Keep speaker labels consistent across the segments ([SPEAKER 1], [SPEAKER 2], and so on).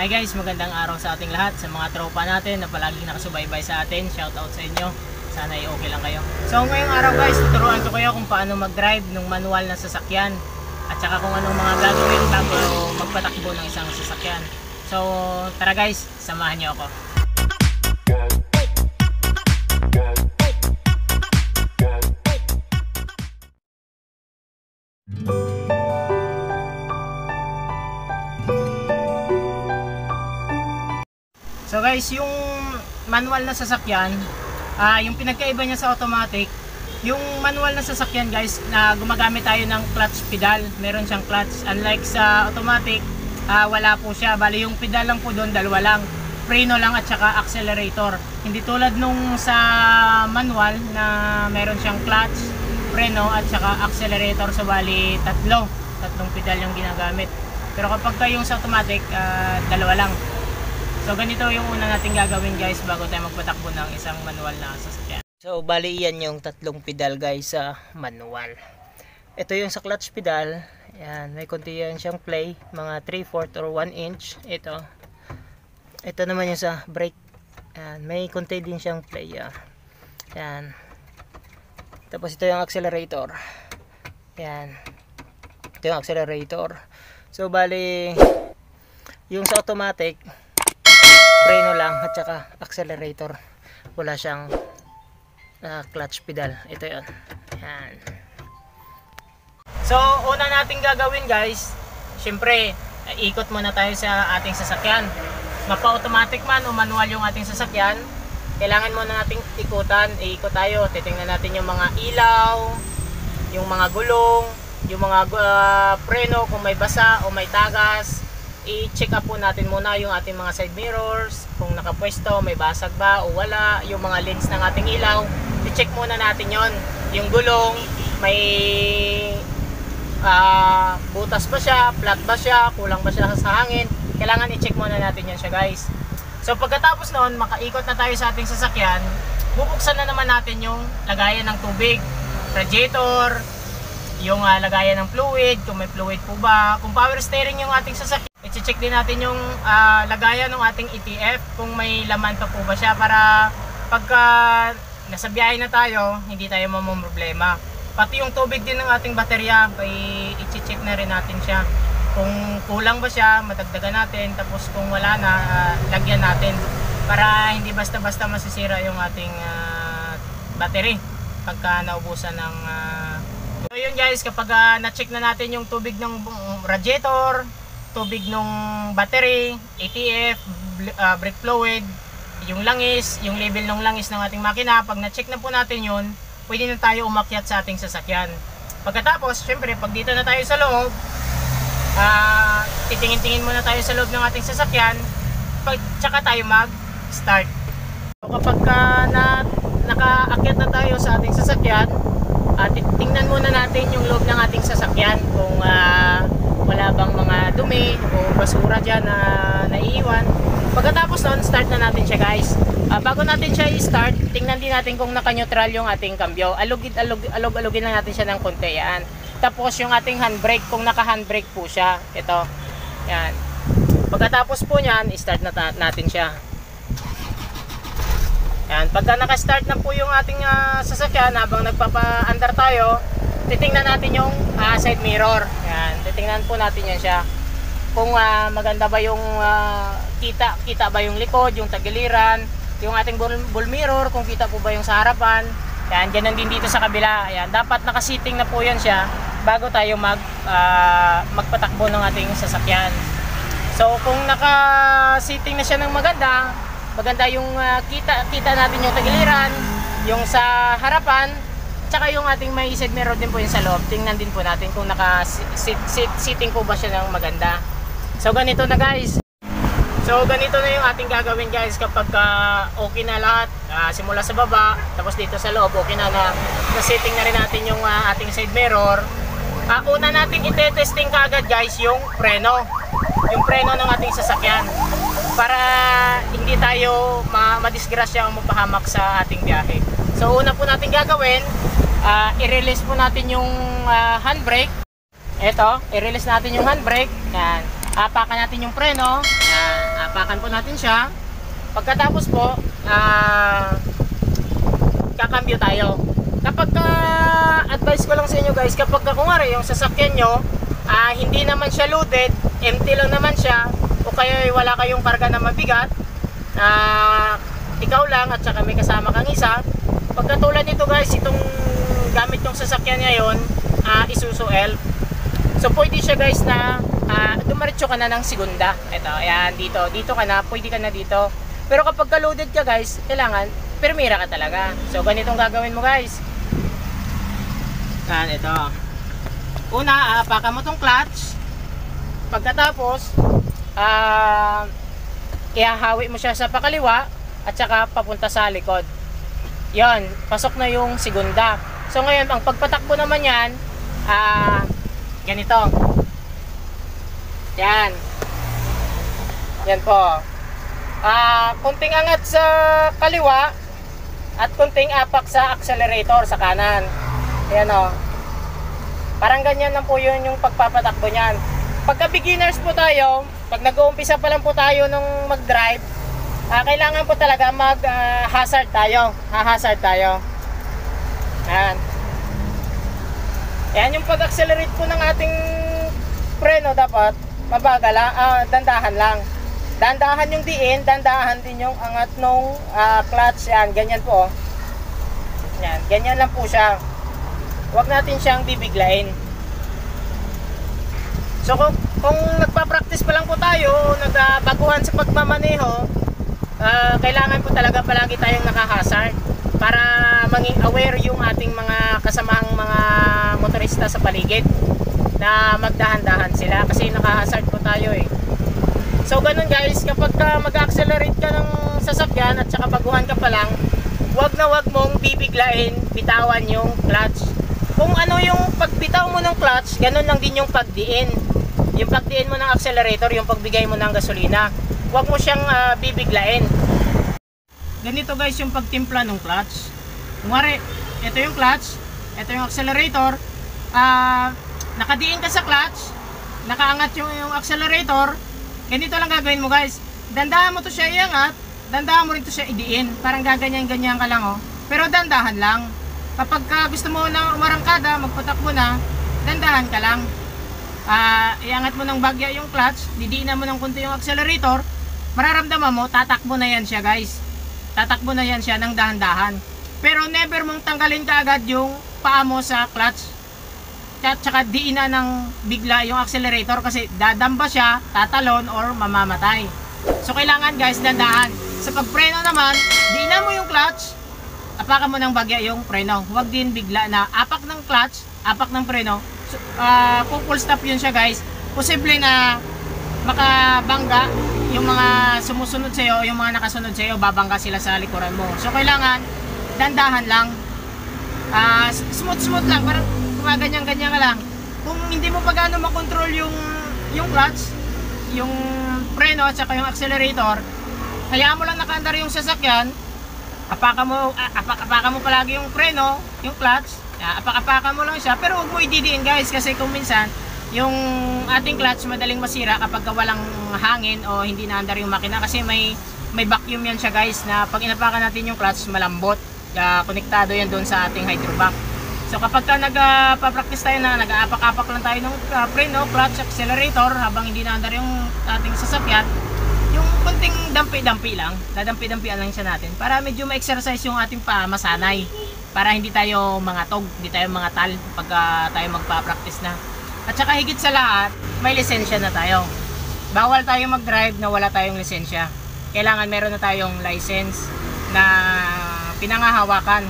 [SPEAKER 1] Hi guys, magandang araw sa ating lahat. Sa mga tropa natin na palaging nakasubaybay sa atin, shout out sa inyo. Sana ay okay lang kayo. So ngayong araw guys, tuturuan ko kayo kung paano mag-drive ng manual na sasakyan. At saka kung anong mga gagawin bago magpatakbo ng isang sasakyan. So tara guys, samahan niyo ako. So guys, yung manual na sasakyan, yung pinagkaiba niya sa automatic, yung manual na sasakyan guys, na gumagamit tayo ng clutch pedal, meron siyang clutch. Unlike sa automatic, wala po siya. Bali yung pedal lang po doon, dalawa lang, preno lang at saka accelerator. Hindi tulad nung sa manual na meron siyang clutch, preno at saka accelerator. So bali tatlong pedal yung ginagamit. Pero kapag yung sa automatic, dalawa lang. So ganito yung una natin gagawin guys bago tayo magpatakbo ng isang manual na sasakyan. So bali yan yung tatlong pedal guys sa manual. Ito yung sa clutch pedal. Yan, may konti yan siyang play, mga 3/4 or 1 inch. Ito naman yung sa brake. Yan, may konti din siyang play. Yan. Tapos ito yung accelerator. Yan. Ito yung accelerator. So bali yung sa automatic, preno lang at saka accelerator, wala siyang clutch pedal. Ito yun. Yan. So una natin gagawin guys, syempre ikot muna tayo sa ating sasakyan. Mapa-automatic man o manual yung ating sasakyan, kailangan muna nating ikutan. Iikot tayo, titingnan natin yung mga ilaw, yung mga gulong, yung mga preno kung may basa o may tagas. I-check up po natin muna yung ating mga side mirrors, kung nakapwesto, may basag ba o wala. Yung mga lens ng ating ilaw, i-check muna natin yon. Yung gulong, may butas ba siya, flat ba siya, kulang ba siya sa hangin. Kailangan i-check muna natin yan siya guys. So pagkatapos noon, makaikot na tayo sa ating sasakyan, bubuksan na naman natin yung lagayan ng tubig, radiator, yung lagayan ng fluid, kung may fluid po ba, kung power steering yung ating sasakyan. I-check din natin yung lagayan ng ating ETF, kung may laman pa po ba siya, para pagka nasa biyahe na tayo, hindi tayo mamumroblema. Pati yung tubig din ng ating baterya, i-check na rin natin siya. Kung kulang ba siya, madagdagan natin, tapos kung wala na, lagyan natin. Para hindi basta-basta masisira yung ating battery pagka naubusan ng so yun guys, kapag na-check na natin yung tubig ng radiator, tubig ng battery, ATF, brake fluid, yung langis, yung level ng langis ng ating makina, pag na-check na po natin yun, pwede na tayo umakyat sa ating sasakyan. Pagkatapos, syempre, pag dito na tayo sa loob, titingin-tingin muna tayo sa loob ng ating sasakyan, tsaka tayo mag-start. So, kapag nakaakyat na tayo sa ating sasakyan, tingnan muna natin yung loob ng ating sasakyan kung wala bang mga dumi o basura dyan na naiiwan. Pagkatapos nun, start na natin siya guys. Bago natin siya i-start, tingnan din natin kung naka-neutral yung ating kambyo. Alog-alogin lang natin siya ng konti. Yan. Tapos yung ating handbrake, kung naka-handbrake po siya, ito. Yan. Pagkatapos po nyan, i-start na natin siya. Yan. Pagka naka-start na po yung ating sasakyan, habang nagpapa-andar tayo, titingnan natin yung side mirror. Yan. Titingnan po natin yan siya. Kung maganda ba yung kita ba yung likod, yung tagiliran, yung ating bull mirror, kung kita po ba yung sa harapan. Yan, ganun din dito sa kabila. Yan, dapat nakasiting na po yan siya bago tayo magpatakbo ng ating sasakyan. So kung nakasiting na siya ng maganda yung kita natin yung tagiliran, yung sa harapan, tsaka yung ating may side mirror din po yung sa loob. Tingnan din po natin kung naka-sitting po ba siya ng maganda. So ganito na guys. So ganito na yung ating gagawin guys kapag okay na lahat, simula sa baba, tapos dito sa loob okay na na-setting na rin natin yung ating side mirror. Una natin ite-testing kaagad guys yung preno ng ating sasakyan, para hindi tayo madisgrasya o mapahamak sa ating biyahe. So una po natin gagawin, i-release po natin yung handbrake. Ito, i-release natin yung handbrake. Yan. Apakan natin yung preno. Yan. Apakan po natin siya. Pagkatapos po, kakambyo tayo. Kapag advice ko lang sa inyo guys, kapag kunwari yung sasakyan nyo, hindi naman siya loaded, empty lang naman siya, o kaya wala kayong karga na mabigat, ikaw lang at saka may kasama kang isa, pagkatulad nito guys, itong gamit yung sasakyan ngayon, Isuzu Elf. So pwede siya guys na dumiretso ka na ng segunda. Ito, ayan, dito ka na, pwede ka na dito. Pero kapag ka-loaded ka guys, kailangan permira ka talaga. So ganitong gagawin mo guys. Yan, ito. Una, apakan mo tong clutch. Pagkatapos, ihahawi mo siya sa pakaliwa at saka papunta sa likod. Yan, pasok na yung segunda. So ngayon, ang pagpatakbo naman yan, ganito. Yan. Yan po. Kunting angat sa kaliwa at kunting apak sa accelerator sa kanan. Ayan o. Parang ganyan lang po yun yung pagpapatakbo nyan. Pagka beginners po tayo, pag nag-uumpisa pa lang po tayo nung mag-drive, kailangan po talaga mag-hazard tayo. Ha-hazard tayo. Ayan. Ayan yung pag-accelerate po ng ating preno, dapat mabagal lang, dandahan lang. Dandahan yung diin, dandahan din yung angat nung clutch. Yan, ganyan po. Yan, ganyan lang po siya. Huwag natin siyang bibiglain. So kung nagpa-practice pa lang po tayo, nagbaguhan sa pagmamaneho, kailangan po talaga palagi tayong naka-hazard para maging aware yung ating mga kasamang mga motorista sa paligid na magdahan-dahan sila kasi naka-hazard po tayo eh. So ganun guys, kapag mag-accelerate ka ng sasakyan at saka baguhan ka pa lang, wag mong bibiglain, bitawan yung clutch. Kung ano yung pagbitaw mo ng clutch, ganun lang din yung pagdiin. Yung pagdiin mo ng accelerator, yung pagbigay mo ng gasolina. Wag mo siyang bibiglain. Ganito guys yung pagtimpla ng clutch. Kunwari, ito yung clutch, ito yung accelerator, nakadiin ka sa clutch, nakaangat yung accelerator, ganito lang gagawin mo guys. Dandahan mo to siya iangat, dandahan mo rin to siya idiin. Parang gaganyan-ganyan ka lang oh. Pero dandahan lang. Kapag gusto mo na umarangkada, magpatakbo na, dandahan ka lang. Iangat mo ng bagya yung clutch, didiinan mo ng kunti yung accelerator, mararamdaman mo, tatakbo na yan siya guys. Tatakbo na yan siya ng dahan-dahan. Pero never mong tanggalin ka agad yung paa mo sa clutch. Tsaka diinan ng bigla yung accelerator kasi dadamba siya, tatalon or mamamatay. So kailangan guys, dandahan. Sa pagpreno naman, diinan mo yung clutch, apakan mo ng bagya yung preno. Huwag din bigla na apak ng clutch, apak ng preno. So, full stop yun siya guys. Posible na makabangga yung mga sumusunod sa iyo, yung mga nakasunod sa iyo, babangga sila sa likuran mo. So kailangan dandahan lang. Smooth lang, parang gumaganyan-ganyan ka lang. Kung hindi mo pa gaano makontrol yung clutch, yung preno at saka yung accelerator, hayaan mo lang nakaandar yung sasakyan, apakan mo palagi yung preno, yung clutch, apakan mo lang siya, pero huwag mo ididiin guys kasi kung minsan yung ating clutch madaling masira kapag walang hangin o hindi naandar yung makina kasi may vacuum yan siya guys na pag inapakan natin yung clutch malambot, konektado yan doon sa ating hydrovac. So kapag nagpa-practice tayo na nag-aapak-apak lang tayo ng preno, clutch, accelerator habang hindi naandar yung ating sasakyan, yung konting dampi-dampi lang, dadampi-dampian lang siya natin para medyo ma-exercise yung ating masanay para hindi tayo mangatog, hindi tayo mangatal pag tayo magpa-practice na. At saka higit sa lahat, may lisensya na tayo. Bawal tayo mag-drive na wala tayong lisensya. Kailangan meron na tayong license na pinangahawakan.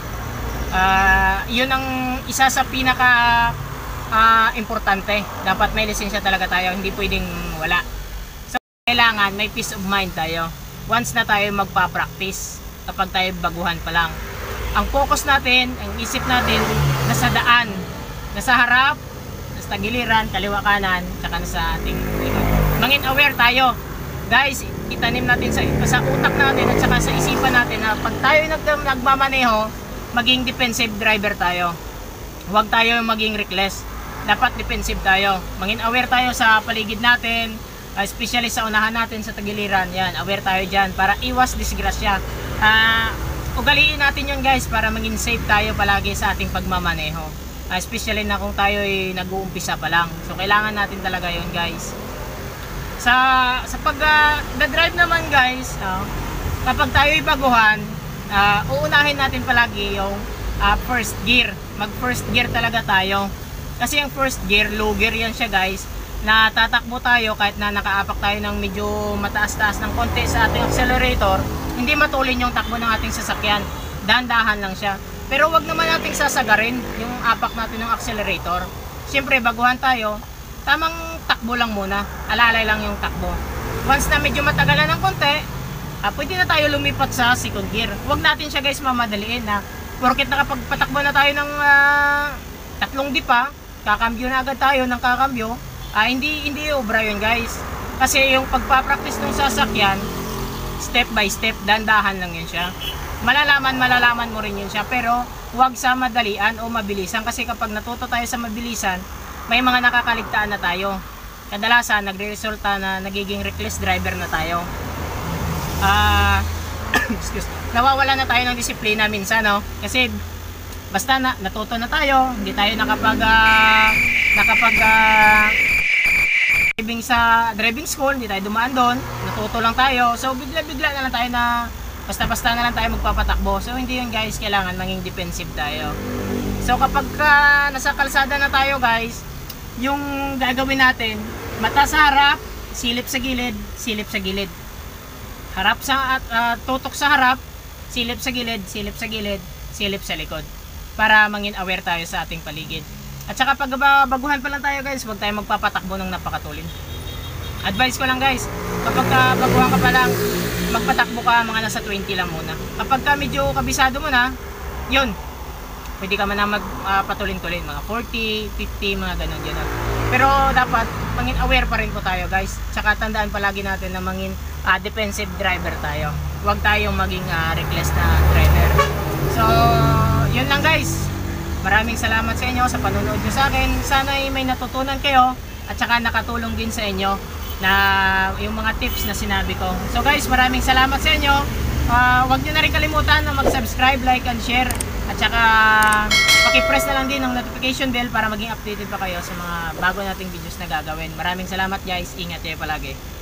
[SPEAKER 1] Yun ang isa sa pinaka importante. Dapat may lisensya talaga tayo, hindi pwedeng wala. So kailangan may peace of mind tayo once na tayo magpa-practice kapag tayo baguhan pa lang. Ang focus natin, ang isip natin nasa daan, nasa harap, nasa tagiliran, kaliwa kanan, tsaka nasa ating likod. Mangin aware tayo. Guys, itanim natin sa utak natin at saka sa isipan natin na pag tayo nagmamaneho, maging defensive driver tayo. Huwag tayo maging reckless. Dapat defensive tayo. Mangin aware tayo sa paligid natin. especially sa unahan natin sa tagiliran. Yan, aware tayo dyan para iwas disgrasya. Ugaliin natin yun guys para maging safe tayo palagi sa ating pagmamaneho. Especially na kung tayo ay nag-uumpisa pa lang. So kailangan natin talaga yun guys. Sa pag-drive naman guys, kapag tayo ay baguhan, uunahin natin palagi yung first gear. Mag first gear talaga tayo. Kasi yung first gear, low gear yan siya guys. Na tatakbo tayo kahit na nakaapak tayo ng medyo mataas-taas ng konti sa ating accelerator, hindi matulin yung takbo ng ating sasakyan. Dahan-dahan lang siya. Pero wag naman nating sasagarin yung apak natin ng accelerator. Siyempre baguhan tayo, tamang takbo lang muna. Alalay lang yung takbo. Once na medyo matagalan ng konti, pwede na tayo lumipat sa second gear. Wag natin siya guys mamadaliin na porket nakapagpatakbo na tayo ng 3 dipa, kakambyo na agad tayo ng kakambyo. Hindi obra yun guys. Kasi yung pagpapractice ng sasakyan, step by step, dandahan lang yun siya. Malalaman mo rin yun siya, pero huwag sa madalian o mabilisan. Kasi kapag natuto tayo sa mabilisan, may mga nakakaligtaan na tayo. Kadalasan nagre-resulta na nagiging reckless driver na tayo. Nawawala na tayo ng disiplina minsan, no? Kasi basta natuto na tayo, hindi tayo driving sa driving school, hindi tayo dumaan doon, natuto lang tayo. So bigla-bigla na lang tayo na basta-basta na lang tayo magpapatakbo. So hindi yun guys, kailangan maging defensive tayo. So kapag nasa kalsada na tayo guys, yung gagawin natin, mata sa harap, silip sa gilid, silip sa gilid. Harap sa tutok sa harap, silip sa gilid, silip sa gilid, silip sa likod. Para maging aware tayo sa ating paligid. At saka pag baguhan pa lang tayo guys, huwag tayo magpapatakbo ng napakatulin. Advice ko lang guys, kapag baguhan ka pa lang, magpatakbo ka mga nasa 20 lang muna. Kapag medyo kabisado mo na, yun, pwede ka man na magpatulin-tulin, mga 40, 50, mga ganun. Pero dapat maging aware pa rin po tayo guys. Tsaka tandaan palagi natin na maging defensive driver tayo. Huwag tayong maging reckless na driver. So yun lang guys. Maraming salamat sa inyo sa panonood nyo sa akin. Sana ay may natutunan kayo at saka nakatulong din sa inyo na yung mga tips na sinabi ko. So guys, maraming salamat sa inyo. Huwag nyo na rin kalimutan na mag-subscribe, like, and share. At saka paki-press na lang din ng notification bell para maging updated pa kayo sa mga bago nating videos na gagawin. Maraming salamat guys. Ingat kayo palagi.